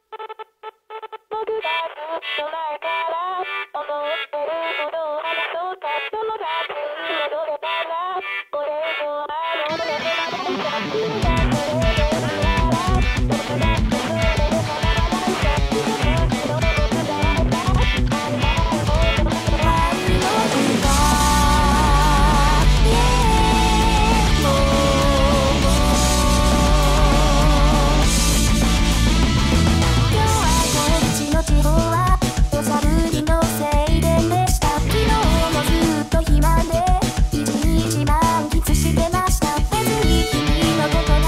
僕がずっと前から思ってることを話そうか。その夏に戻れたらこれ以上あの頃のままじゃ君がそれでいいなら僕だってそれで構わないさ。一つの僕が会えた会いたいもの愛の歌の地方はおしゃぶりのせいででした。昨日もずっと暇で一日満喫してました。別に君のこと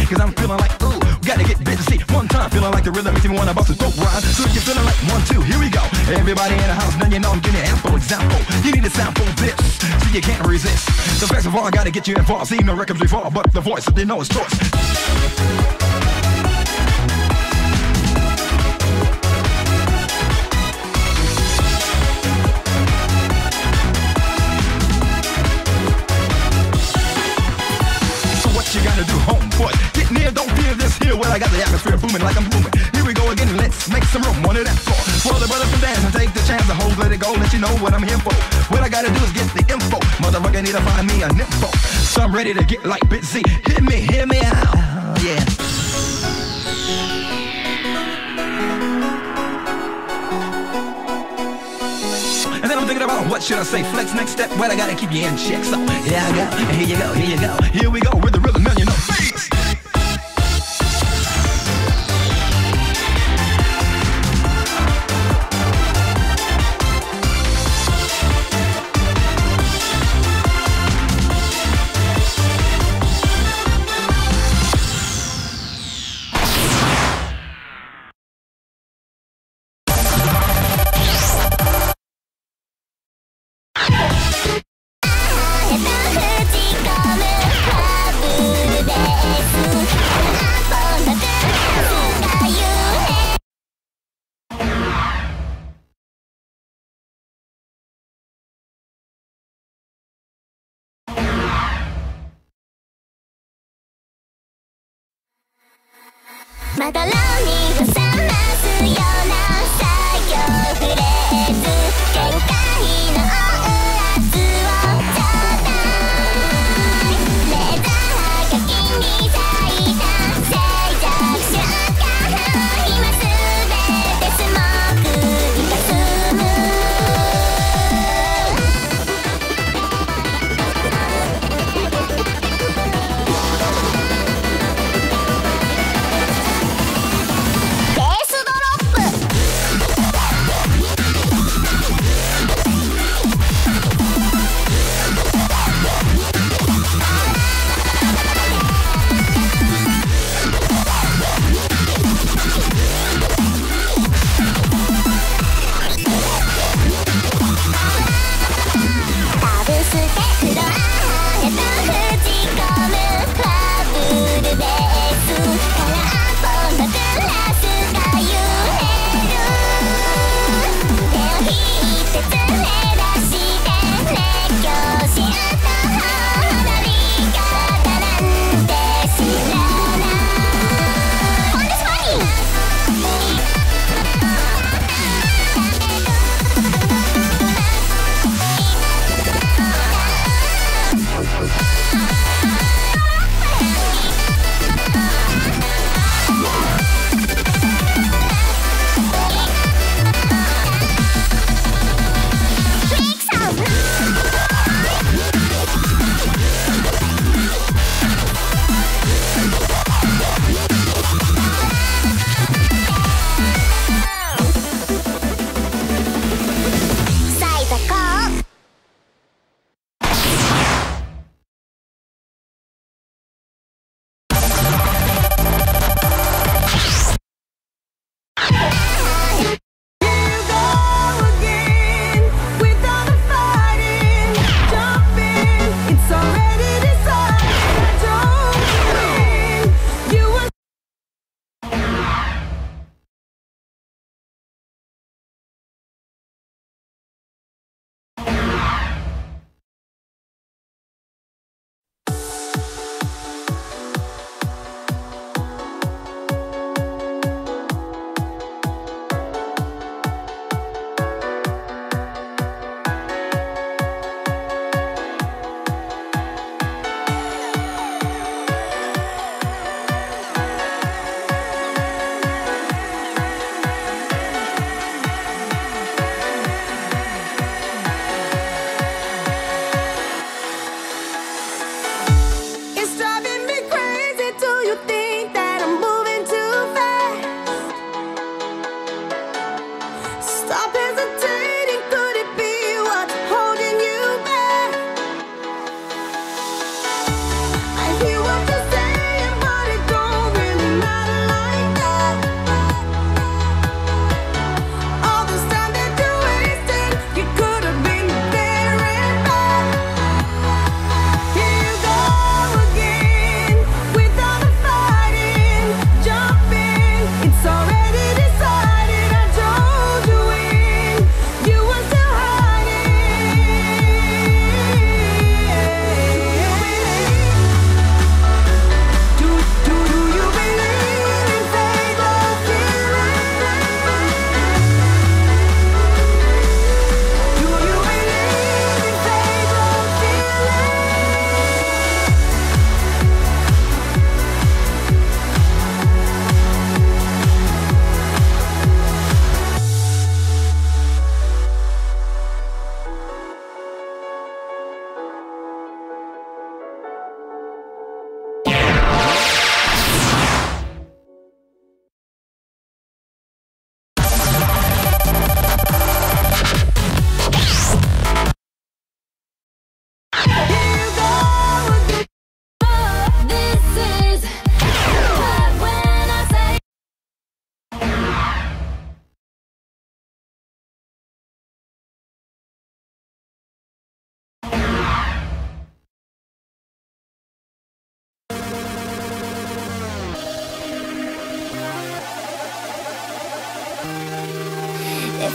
cause I'm feeling like, ooh, gotta get busy. See, one time, feeling like the rhythm makes me wanna bust a dope rhyme. So if you're feeling like 1, 2, here we go. Everybody in the house, now you know I'm giving an ample example. You need a sample this, so you can't resist. So first of all, I gotta get you involved. See, no records before, but the voice, so they know it's choice. You gotta do, homeboy. Get near, don't fear this here. Well, I got the atmosphere booming like I'm booming. Here we go again, let's make some room. One of that floor. For the brothers to dance and take the chance to hold, let it go, let you know what I'm here for. What I gotta do is get the info. Motherfucker need to find me an info. So I'm ready to get like busy. Hear me out. Yeah. And then I'm thinking about what should I say, flex next step, well I gotta keep you in check. So here I go, here you go, here you go. Here we go with the rhythm, man, you know. Please. またラに挟ますような作業フレーズ限界のオーラツをちょうだいレーザーが君に咲いた静寂瞬間今すべてスモークにかすむ「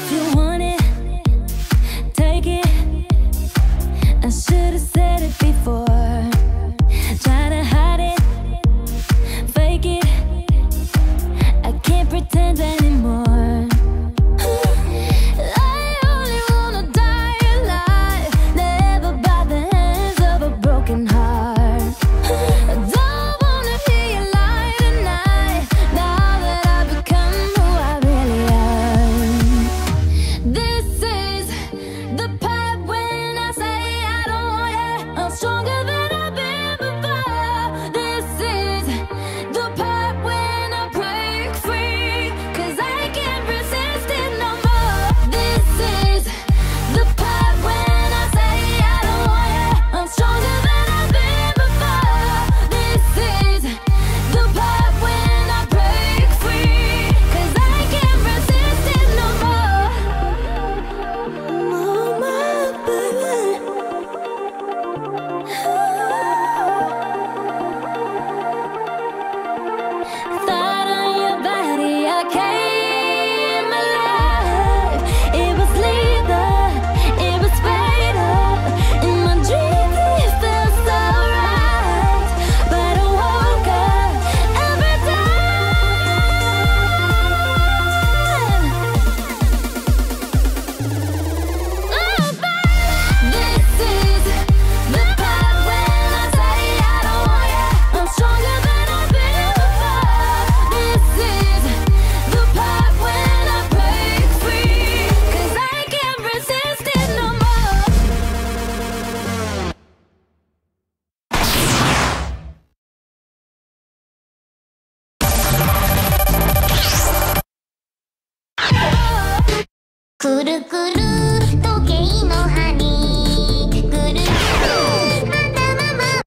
くるくる時計の針ぐるぐるまたまま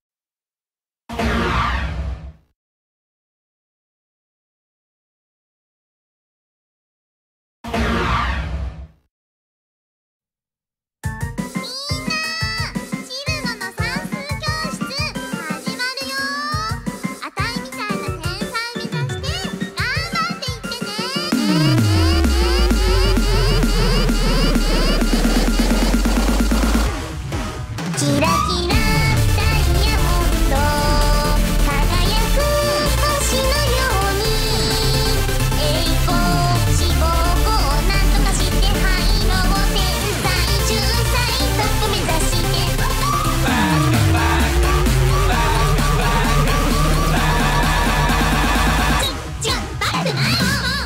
シルノの算数教室始まるよ。あたいみたいな天才目指して頑張っていってね。キラキラダイヤモンド輝く星のように栄光志望をなんとかして灰色を天才天才トップ目指してちょバカくないよ。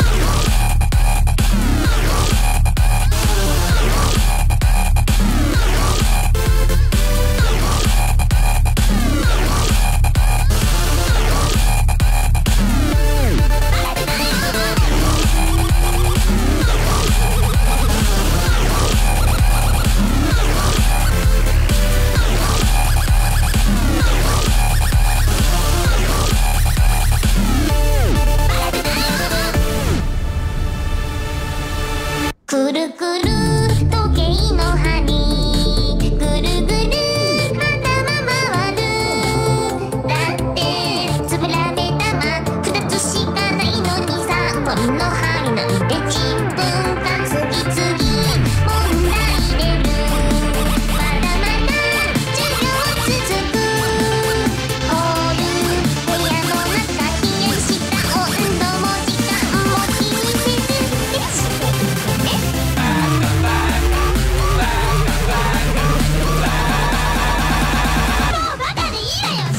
くるくる時計の針ぐるぐるまたま回る。だってつぶられたま2つしかないのにさ鳥の針なんてちんぷんか次々問題出る。まだまだ授業続く。ホール部屋の中冷やした温度も時間も気にせずでしてね。もうバカでいいわよ。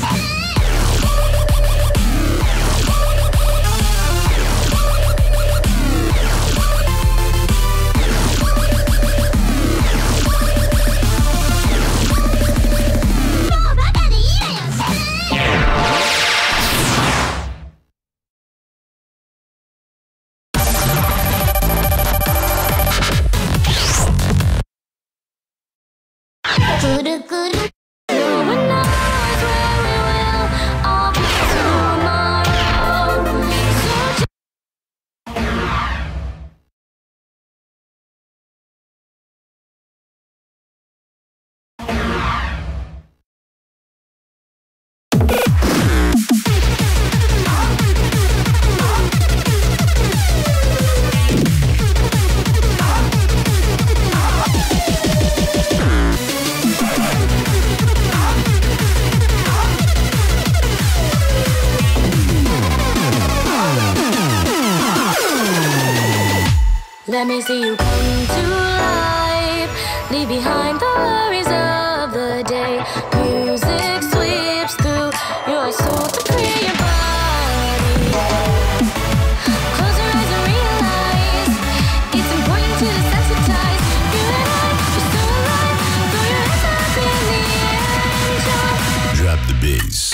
もうバカでいいわよ。くるくるく Let me see you come to life. Leave behind the worries of the day. Music sweeps through your soul to free your body. Close your eyes and realize it's important to desensitize. You and I, you're still alive. Throw your hands up in the air and jump. Drop the bass.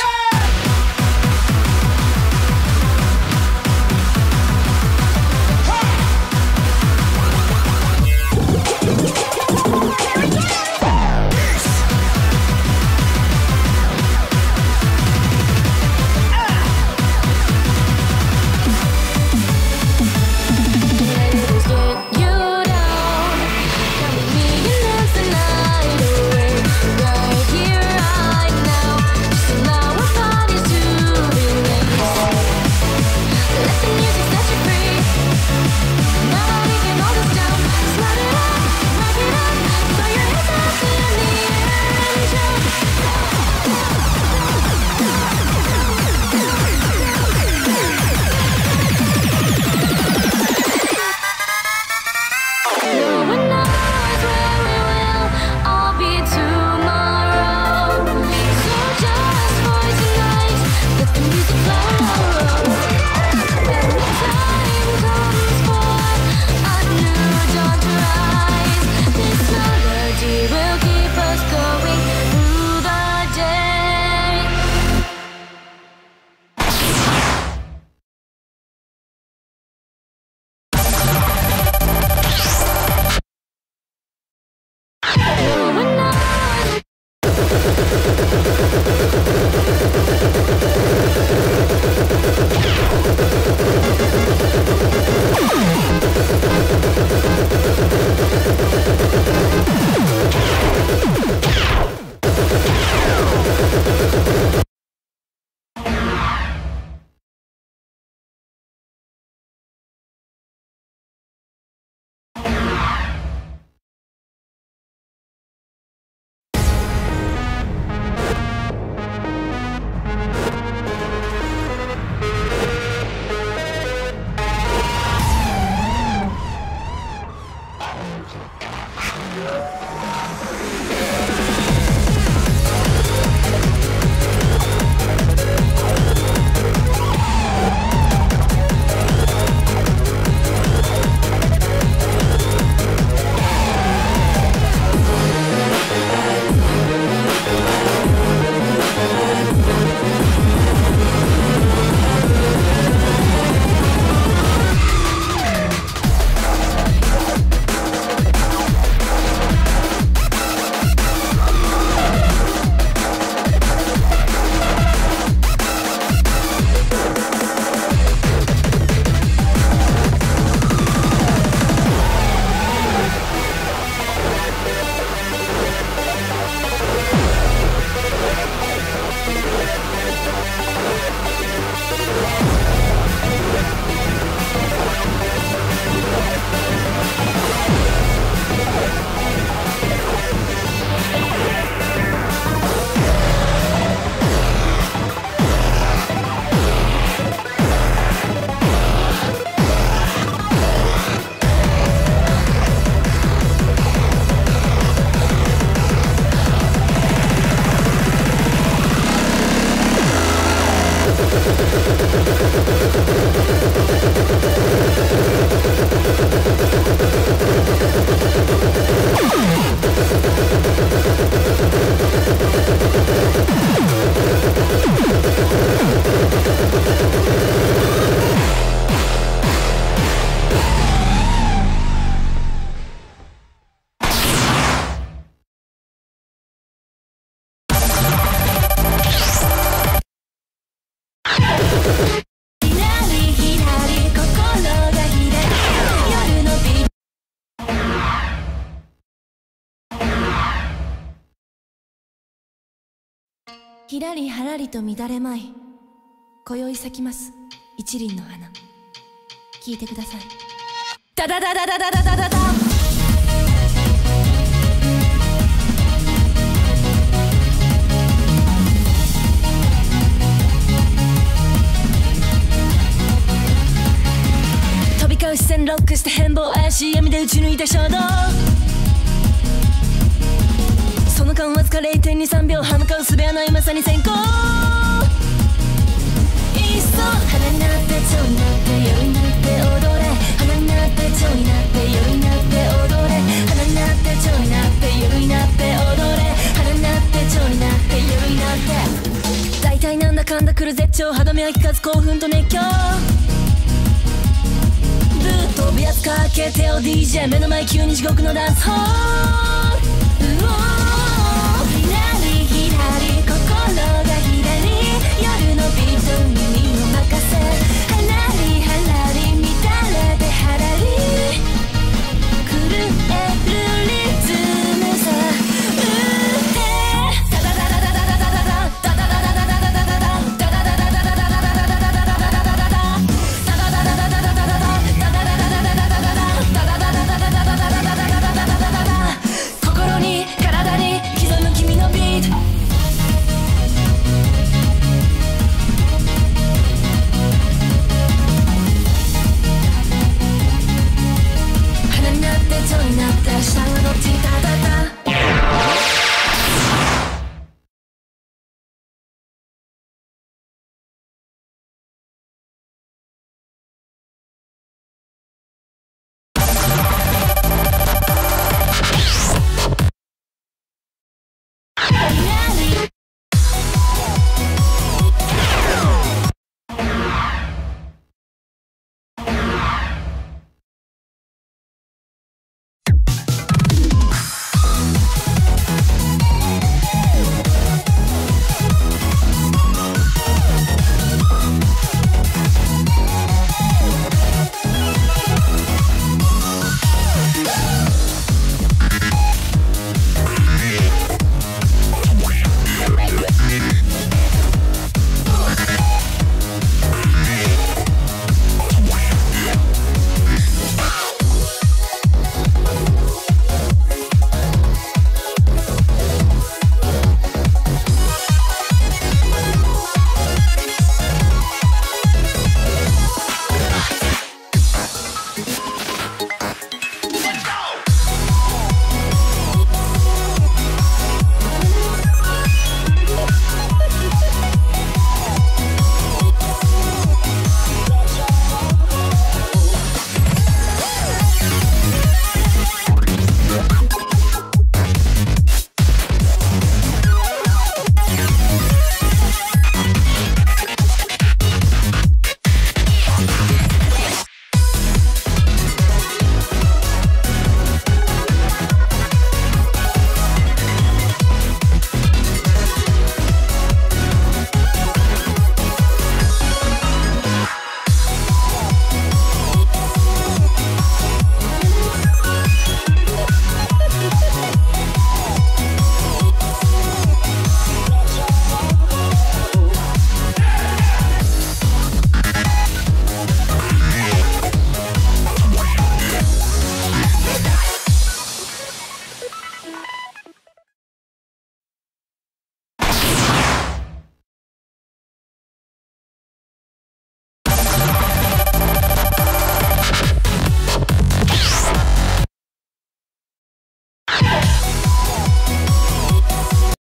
ひらりはらりと乱れまい今宵咲きます一輪の花聞いてくださいダダダダダダダダダダ飛び交う視線ンロックして変貌怪しい闇で打ち抜いた衝動その間わずか 0.23 秒歯向かう術はないまさに先行いっそ花になって蝶になって夜になって踊れ花になって蝶になって夜になって踊れ花になって蝶になって夜になって踊れ花になって蝶になって夜になって大体なんだかんだ来る絶頂歯止めは聞かず興奮と熱狂ブー飛ぶやつかけてよ DJ 目の前急に地獄のダンスホール